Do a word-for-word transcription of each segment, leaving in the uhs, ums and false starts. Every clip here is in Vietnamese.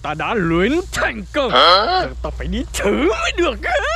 ta đã luyện thành công. Hả? Ta phải đi thử mới được.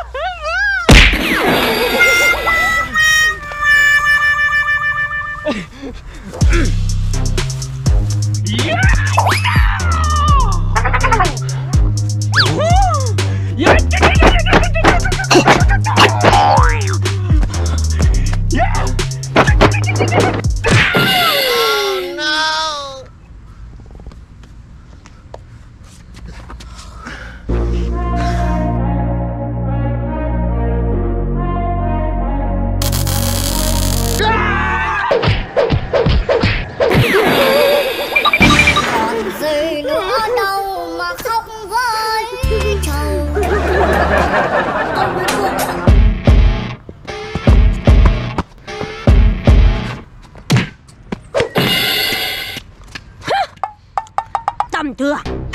Tầm thừa.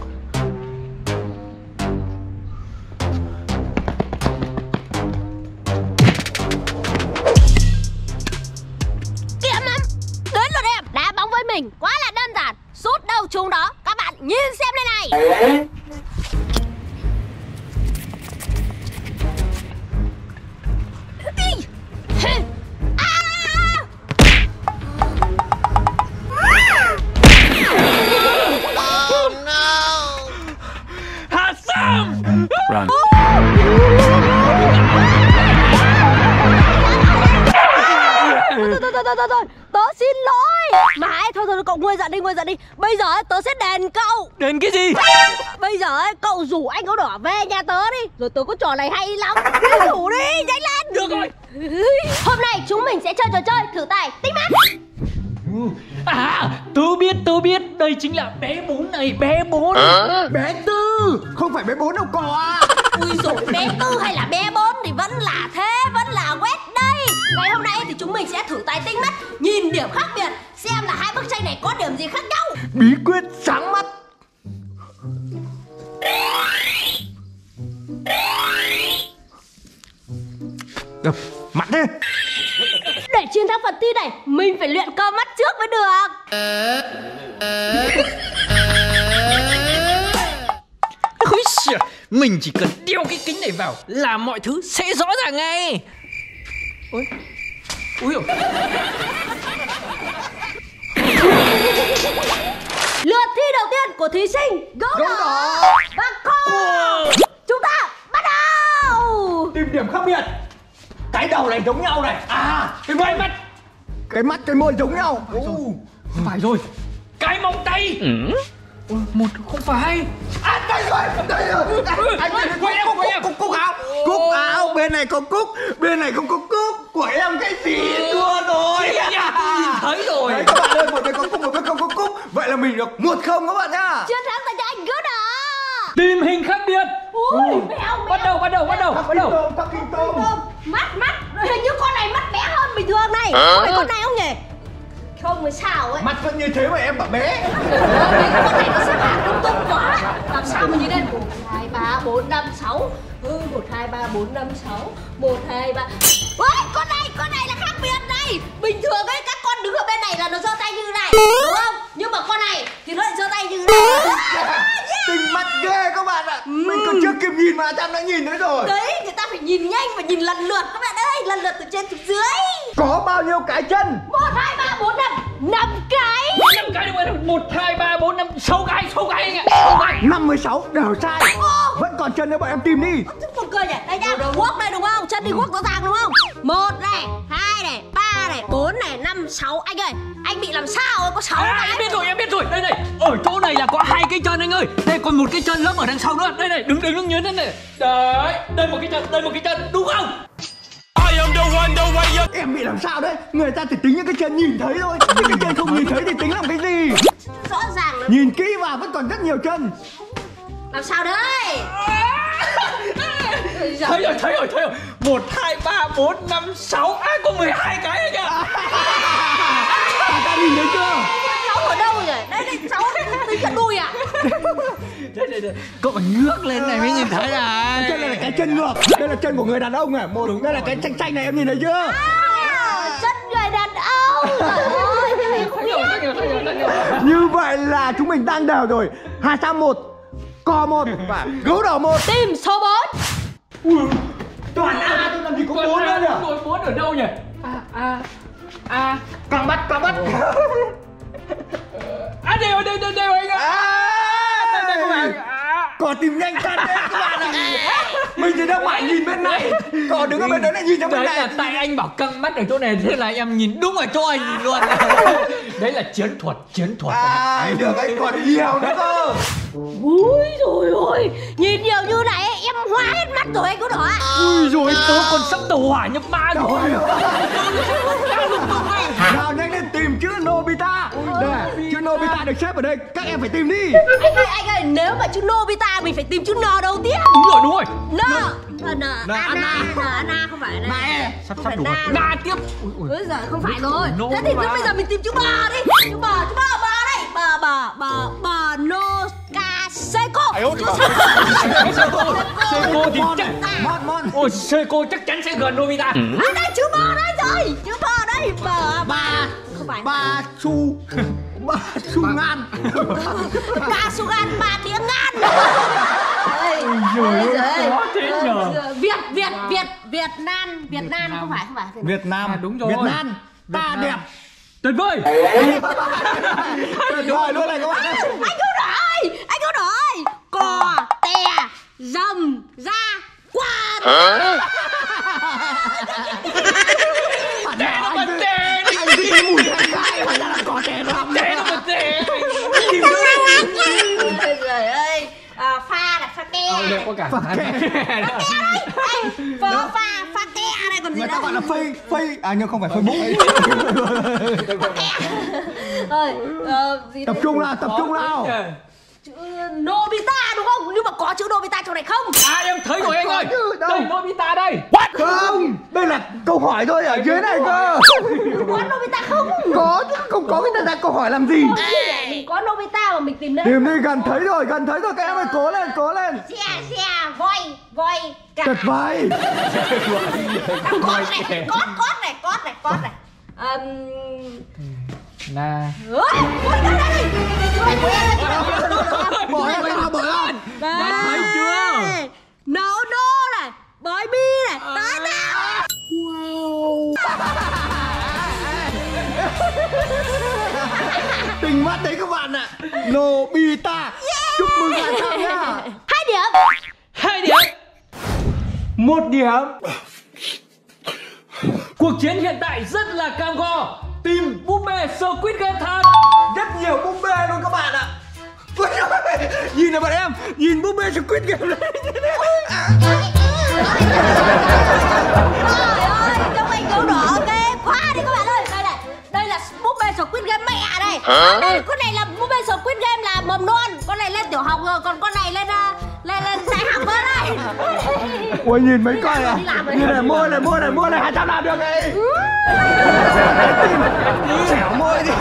Kìa mắm, đến lượt em. Đá bóng với mình quá là đơn giản. Sút đâu trúng đó. Các bạn nhìn xem đây này. Run. Thôi thôi thôi thôi thôi, tớ xin lỗi. Mà ấy, thôi thôi cậu nguôi giận đi, nguôi giận đi. Bây giờ ấy, tớ sẽ đền cậu. Đền cái gì? Bây giờ ấy, cậu rủ anh áo đỏ về nhà tớ đi. Rồi tớ có trò này hay lắm. Rủ đi, nhanh lên. Được rồi. Hôm nay chúng mình sẽ chơi trò chơi thử tài tính mắt. À, tớ biết, tớ biết. Đây chính là bé bốn này, bé bốn. À? Bé Tư, không phải bé bốn đâu cò à. Ui dồi, bé Tư hay là bé bốn thì vẫn là thế, vẫn là quét đây. Ngày hôm nay thì chúng mình sẽ thử tài tinh mắt, nhìn điểm khác biệt, xem là hai bức tranh này có điểm gì khác nhau. Bí quyết sáng mắt. Đập mặt đi. Để chiến thắng phần thi này, mình phải luyện cơ mắt trước mới được. Ôi giời, mình chỉ cần đeo cái kính này vào là mọi thứ sẽ rõ ràng ngay. Ôi, ui dồi. Lượt thi đầu tiên của thí sinh Gấu Đỏ, đỏ và Cô. Wow. Chúng ta bắt đầu. Tìm điểm khác biệt. Cái đầu này giống nhau này. À, cái môi mắt. Cái mắt, cái môi giống nhau. Phải rồi. Không phải rồi. Cái móng tay. Ừ. Ôi, một không phải. À, đây rồi, đây rồi. Anh ơi, cúc, cúc, cúc, cúc áo. Cúc áo, bên này có cúc, bên này không có cúc. Của em cái gì thua rồi. Nhìn thấy rồi. Đấy các bạn ơi, một bên có cúc, một bên không có cúc. Vậy là mình được một không các bạn nhá. Chiến thắng dành cho anh Gấu Đỏ. Tìm hình khác biệt. Ui, mèo, bắt đầu, bắt đầu, bắt đầu, bắt đầu. Tắc kinh tôm. Mắt, mắt, hình như con này mắt bé hơn bình thường này. Có phải con này không nhỉ? Không mới sao ấy. Mắt vẫn như thế mà em bảo bé. Con này nó xếp hạng lung tung quá. Làm sao mà nhìn lên một, hai, ba, bốn, năm, sáu. Ừ, một, hai, ba, bốn, năm, sáu. một, hai, ba. Ôi, con này, con này là khác biệt này. Bình thường ấy, các con đứng ở bên này là nó giơ tay như này, đúng không? Nhưng mà con này thì nó lại giơ tay như này. Tinh mắt ghê các bạn ạ. Mình còn chưa kịp nhìn mà Tam đã nhìn nữa rồi. Đấy, người ta phải nhìn nhanh và nhìn lần lượt các bạn ơi. Lần lượt từ trên xuống dưới. Có bao nhiêu cái chân? một, hai, ba, bốn, năm. năm cái. năm cái đúng không? một, hai, ba, bốn, năm, sáu cái, sáu cái anh ạ. sáu cái. năm mươi sáu đều sai. Ô. Vẫn còn chân nữa bọn em tìm đi. Buồn cười nhỉ. Đây nha, guốc đây đúng không? Chân đi guốc rõ ràng đúng không? một này, hai này, ba này, bốn này, năm, sáu. Anh ơi, anh bị làm sao ơi, có sáu à, cái. Em biết rồi, em biết rồi. Đây này, ở chỗ này là có hai cái chân anh ơi. Đây còn một cái chân lớn ở đằng sau nữa. Đây này, đứng đứng đứng nhớ thế này. Đấy, đây một cái chân, đây một cái chân, đúng không? Em bị làm sao đấy? Người ta chỉ tính những cái chân nhìn thấy thôi. Những cái chân không nhìn thấy thì tính làm cái gì? Rõ ràng là... Nhìn kỹ vào vẫn còn rất nhiều chân. Làm sao đấy? Thấy rồi, thấy rồi, thấy rồi. một, hai, ba, bốn, năm, sáu. À, có mười hai cái đấy kìa. Ta nhìn thấy chưa? Cháu ở đâu rồi? Đây đây, cháu tính cả đùi à? Đây, đây, đây. Cậu phải ngước lên này mới nhìn thấy à. Chân này là cái chân ngược. Đây là chân của người đàn ông à. Một, đây là cái xanh xanh này em nhìn thấy chưa? À, chân người đàn ông. Trời ơi, như vậy là chúng mình đang đều rồi. Hai sang một. cò một và gấu đỏ một. Tìm số bốn. Toàn A tôi làm gì có bốn nữa nhỉ? Rồi bốn ở đâu nhỉ? A A A. Con bắt, con bắt. À đều đều đều đều anh ạ. À, đây các bạn. Cò tìm nhanh chân đấy các bạn ạ. Mình thì đang mãi nhìn bên này, cò đứng ở bên đấy lại nhìn sang bên Đấy này. là tại anh bảo căng mắt ở chỗ này, thế là em nhìn đúng ở chỗ anh luôn. Đấy là chiến thuật, chiến thuật. À, được anh còn nhiều nữa cơ. Úi dồi ôi, nhìn nhiều như này em hoa hết mắt rồi anh có đỏ. Ui rồi tớ còn sắp tàu hỏa nhập ma rồi. Nào nhanh lên tìm chữ Nobita. Đây, chữ Nobita được xếp ở đây, các em phải tìm đi. Anh ơi, anh ơi, nếu mà chữ Nobita mình phải tìm chữ N đầu tiên. Đúng rồi, đúng rồi. N, N, N, Anna, Anna không phải này. Mẹ, sắp sắp đủ Na. rồi. Na tiếp. Ui, ui. Ôi giời, không phải rồi. No Thế thì mà. cứ bây giờ mình tìm chữ bờ đi. Chữ bờ, chữ bờ, bờ đây. Bờ, bờ, bờ, bờ, no, ca, seiko. Seiko thì chắc. Mon, mon. Ôi Seiko chắc chắn sẽ gần Nobita. À đây, chữ bờ đây rồi. Chữ bờ đây. Bờ, bà. Không phải. Ba su. Ba su ngan. Ba su gan, ba tiếng ngan. Ôi giời, khó thế nhờ. Việt, Việt, Việt, Việt Nam, Việt Nam không phải, không phải. Việt Nam. À, đúng rồi. Việt Nam. Ta đẹp. Tuyệt vời. Rồi luôn này các bạn. Anh cứu rồi, anh cứu rồi. Cò, tè, dầm, ra, quạt. Tè nó bật tè. Anh thích cái mùi thanh gai mà ra là có tè lắm. Tè nó bật tè. Ôi giời ơi, à, pha là pha ke. Được có cả. Pha ke đây, pha pha pha ke đây còn gì Người ta đâu. gọi là phây, phây. À nhưng không phải Facebook. Ơi, ờ, gì Tập đấy? trung nào, tập trung nào. Chữ Nobita đúng không? Nhưng mà có chữ Nobita trong này không? À em thấy rồi anh ơi. Đâu? Đây Nobita đây. Không, đây là câu hỏi thôi ở dưới này cơ. Có Nobita không? Có chứ, không có người ta đặt câu hỏi làm gì. Mình có Nobita mà mình tìm đấy. Tìm đi, gần thấy rồi, gần thấy rồi, các em ơi, cố lên, cố lên. Xe, xe, voi, voi, cả. Tuyệt vời. Cốt này, cốt, cốt này, cốt này, cốt này. Ừm... Na. Ôi, ôi, đây, đây, đây. Chữ này của em, chữ này của em. Bỏ ra, bỏ ra, bỏ ra. Đây. Thấy chưa? Nấu đô này, bói bi này, tới nào. Tình mắt đấy các bạn ạ. Nobita. Chúc mừng bạn Sam nhá. Hai điểm. Hai điểm. Một điểm. Cuộc chiến hiện tại rất là cam go. Team búp bê Squid Game thắng. Rất nhiều búp bê luôn các bạn ạ. Ôi ơi, nhìn này bọn em, nhìn búp bê Squid Game đấy. Trời ơi, trông anh gấu đỏ ghê quá đi các bạn ơi. Đây này, đây là búp bê Squid Game mẹ đây. Đây, con này là búp bê Squid Game là mầm non, con này lên tiểu học rồi, còn con này lên uh, lên lên đại học rồi đây. Ôi nhìn mấy coi à. Nhìn này, môi này, môi này, môi này, hai trăm làm được này. Xẻo môi đi.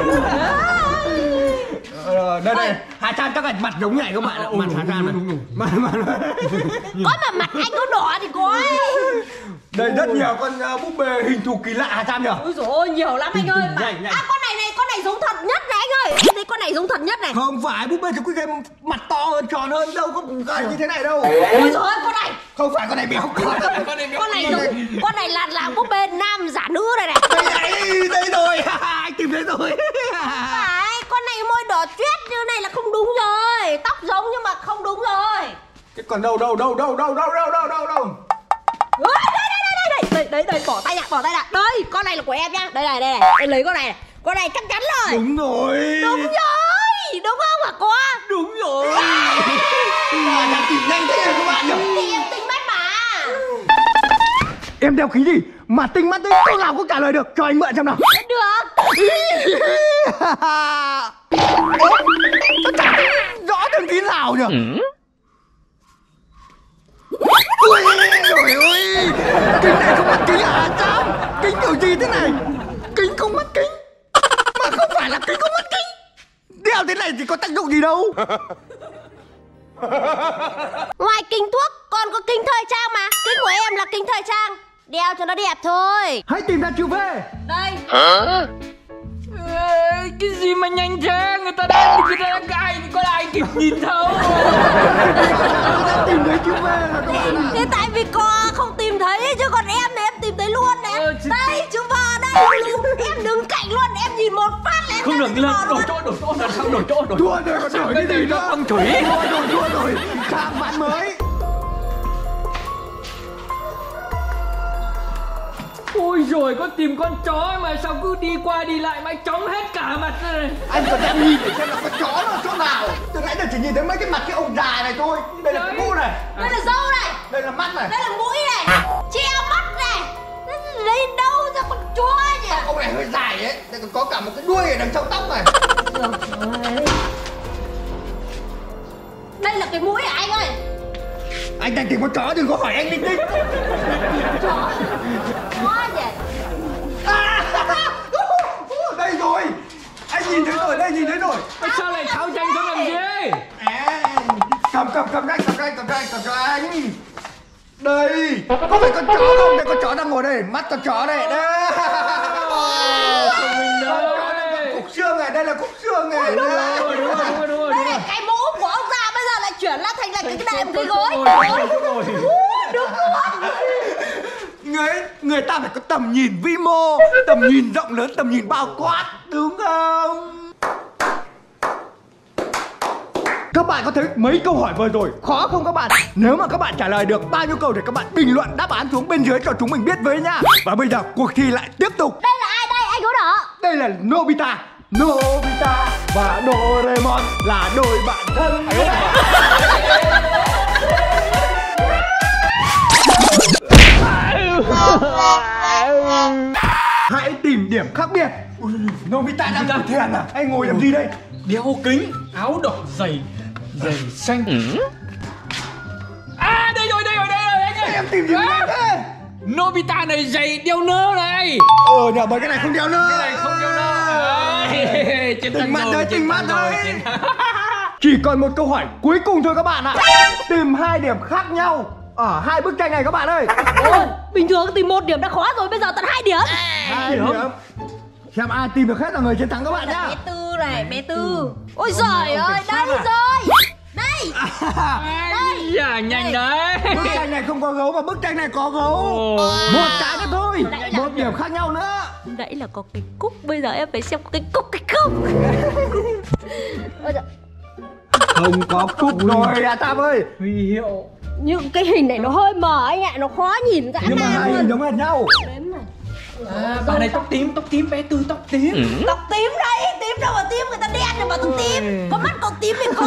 Ờ, đây đây, Hà Chan chắc là mặt giống như này các bạn ạ. Mặt Hà Chan này. Mặt mặt. Có mà mặt anh gấu đỏ thì có. Đây rất nhiều con uh, búp bê hình thù kỳ lạ Hà Chan nhỉ? Ôi dồi ôi, nhiều lắm anh ơi. Mà... Nhanh, nhanh. À con này này, con này giống thật nhất này anh ơi. Em thấy con này giống thật nhất này. Không phải, búp bê Squid Game mặt to hơn, tròn hơn, đâu có cái như thế này đâu. Ôi dồi ôi, con này. Không phải, con này béo quá. Con này giống, con này là là búp bê nam giả nữ đây này. Đây đây, đây rồi, anh tìm thấy rồi. Phải, con này môi đỏ tuyết như này là không đúng rồi. Tóc giống nhưng mà không đúng rồi. Thế còn đâu đâu đâu đâu đâu đâu đâu đâu đâu đâu. Ôi, đây đây đây đây đây đây đây bỏ tay ra, bỏ tay ra. Đây, con này là của em nhá. Đây này, đây này. Em lấy con này này. Con này chắc chắn rồi. Đúng rồi. Đúng rồi. Đúng không hả cô? Đúng rồi. Mà là tìm nhanh thế này các bạn nhỉ? Thì em tính mắt mà. Em đeo kính gì mà tinh mắt đấy, câu nào cũng trả lời được, cho anh mượn xem nào. Được. Ủa? Sao chả rõ đường kính nào nhỉ? Ui trời ơi, kính này không mắt kính à Sam? Kính kiểu gì thế này? Kính không mắt kính mà không phải là kính không mắt kính. Đeo thế này thì có tác dụng gì đâu. Ngoài kính thuốc còn có kính thời trang mà. Kính của em là kính thời trang, đeo cho nó đẹp thôi. Hãy tìm ra chữ V. Đây. Cái gì mà nhanh thế? Người ta đang người ta đang cãi thì có ai kịp nhìn thấu. Tìm thấy chú về rồi các bạn ạ. Thế tại vì có không tìm thấy chứ còn em thì em tìm thấy luôn nè. ờ, chứ... Đây chú vợ đây. Em đứng cạnh luôn, em nhìn một phát là em không được lên đổi chỗ đổi chỗ làm sao đổi chỗ đổi đua rồi còn đổi cái gì nữa. Phong thủy đua rồi đua rồi sang bạn mới. Ôi rồi có tìm con chó mà sao cứ đi qua đi lại mãi chóng hết cả mặt này. Anh còn đang nhìn để xem là con chó nó ở chỗ nào. Từ nãy giờ chỉ nhìn thấy mấy cái mặt cái ông già này thôi. Đây là cái mũ này, đây là râu này, đây là mắt này, đây là mũi này, treo mắt này. Lấy đâu ra con chó nhỉ? sao ông này hơi dài ấy. Đây còn có cả một cái đuôi ở đằng sau tóc này. Đây là cái mũi à anh ơi? Anh đang tìm con chó đừng có hỏi anh linh tinh. Chó chó nhỉ? À, đây rồi. Anh nhìn thấy rồi, đây nhìn thấy rồi. Sao lại tháo tranh cho làm gì? À, cầm cầm cầm cho anh, cầm cho anh, cầm cho anh, cầm cho anh. Đây, có phải con chó không? Đây con chó đang ngồi đây, mắt con chó đây. Đây. Không mình đâu. Cục xương này, đây là cục xương này. Đúng rồi, đúng rồi, đúng rồi, đúng rồi. Đây là cái mũ của ông già bây giờ lại chuyển lại thành là cái đệm cái gối. Đúng rồi, đúng rồi. Đúng rồi. Người, người ta phải có tầm nhìn vi mô, tầm nhìn rộng lớn, tầm nhìn bao quát, đúng không? Các bạn có thấy mấy câu hỏi vừa rồi khó không các bạn? Nếu mà các bạn trả lời được bao nhiêu câu thì các bạn bình luận đáp án xuống bên dưới cho chúng mình biết với nha. Và bây giờ cuộc thi lại tiếp tục. Đây là ai đây anh Gấu Đỏ? Đây là Nobita. Nobita và Doraemon là đôi bạn thân. Hãy tìm điểm khác biệt. Ui, Nobita đang ngồi thiền à? Anh ngồi làm gì đây? Đeo kính, áo đỏ, giày, giày xanh. À đây rồi, đây rồi, đây rồi anh ơi. Em tìm gì à? Thế? Nobita này giày đeo nơ này. Ờ, nhờ mấy cái này không đeo nơ. Cái này không đeo nơ. Tình mắt đấy, tình mắt đấy. Chỉ còn một câu hỏi cuối cùng thôi các bạn ạ. Tìm hai điểm khác nhau ở hai bức tranh này các bạn ơi. Ôi, bình thường tìm một điểm đã khó rồi, bây giờ tận hai điểm. Hai điểm. Xem ai tìm được hết là người chiến thắng các bạn nhá. Bé Tư này, bé Tư. Ôi giời ơi, đây rồi. Đây. Đây. Dạ nhanh đấy. Bức tranh này không có gấu mà bức tranh này có gấu. Một cái nữa thôi. Một điểm khác nhau nữa. Nãy là có cái cúc, bây giờ em phải xem cái cúc cái cúc. Không có cúc rồi à Tam ơi. Huy hiệu. Nhưng cái hình này nó hơi mờ anh ạ, nó khó nhìn dã Nhưng mà hai hình giống hệt nhau. Đếm này. À, bà này tóc tím, tóc tím, bé Tư tóc tím. Tóc tím đây, tím đâu mà tím, người ta đen rồi mà tóc tím. Có mắt còn tím thì có.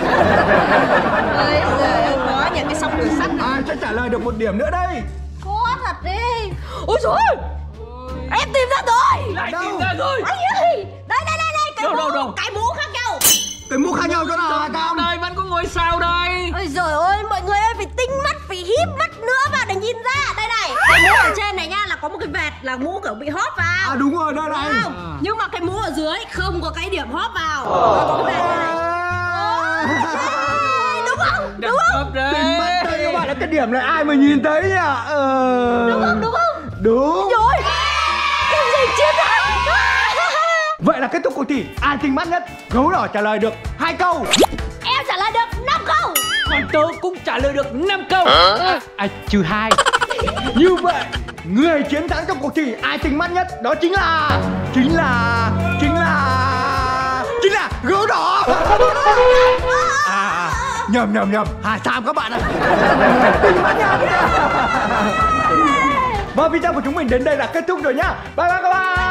Ôi giời ơi, có nhà cái song đường sắt này. Ai sẽ trả lời được một điểm nữa đây? Có thật đi. Ôi trời ơi, em tìm ra rồi. Lại tìm ra rồi. Anh ơi, đây đây đây đây, cái Đâu, mũ, đâu, đâu? cái mũ khác nhau. Cái mũ khác nhau chỗ nào hả Tam? Đây vẫn có ngôi sao đây. Ôi giời ơi, mọi người ơi phải tinh mắt, phải híp mắt nữa vào để nhìn ra. Đây này, cái mũ ở trên này nha là có một cái vệt là mũ kiểu bị hóp vào. À đúng rồi, đây này. Không, à. Nhưng mà cái mũ ở dưới không có cái điểm hóp vào. Có cái vệt này. Ôi, đúng không? Đúng không? Tình mắt đây các bạn là cái điểm này ai mà nhìn thấy nhỉ? Ờ... Đúng không? Đúng không? Đúng. Rồi, em giành chiến thắng. Vậy là kết thúc cuộc thi. Ai tinh mắt nhất? Gấu Đỏ trả lời được hai câu. Em trả lời được năm câu. Còn tớ cũng trả lời được năm câu. À, à trừ hai. Như vậy, người chiến thắng trong cuộc thi ai tinh mắt nhất đó chính là chính là chính là chính là Gấu Đỏ. À, à nhầm nhầm nhầm Hà Sam các bạn ạ. Tinh mắt nhất. Và video của chúng mình đến đây là kết thúc rồi nhá. Bye bye các bạn.